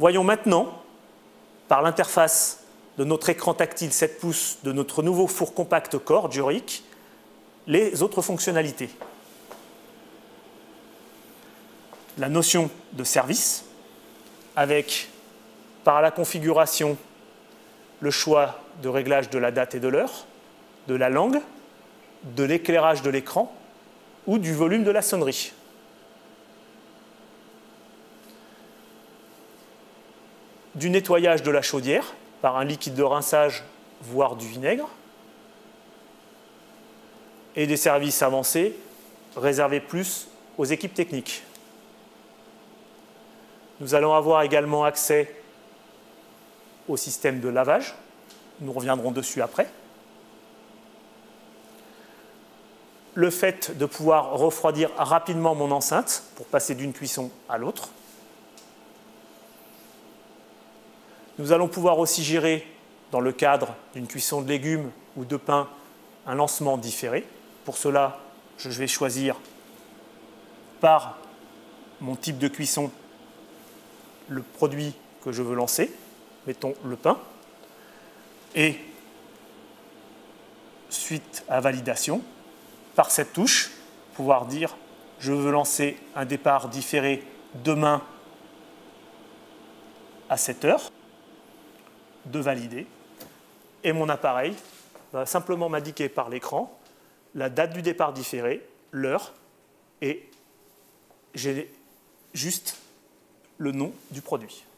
Voyons maintenant, par l'interface de notre écran tactile 7 pouces de notre nouveau four compact Core Dioric, les autres fonctionnalités. La notion de service, avec, par la configuration, le choix de réglage de la date et de l'heure, de la langue, de l'éclairage de l'écran ou du volume de la sonnerie. Du nettoyage de la chaudière par un liquide de rinçage, voire du vinaigre, et des services avancés réservés plus aux équipes techniques. Nous allons avoir également accès au système de lavage. Nous reviendrons dessus après. Le fait de pouvoir refroidir rapidement mon enceinte pour passer d'une cuisson à l'autre. Nous allons pouvoir aussi gérer, dans le cadre d'une cuisson de légumes ou de pain, un lancement différé. Pour cela, je vais choisir par mon type de cuisson le produit que je veux lancer, mettons le pain, et suite à validation, par cette touche, pouvoir dire je veux lancer un départ différé demain à 7 heures, de valider, et mon appareil va simplement m'indiquer par l'écran la date du départ différé, l'heure, et j'ai juste le nom du produit.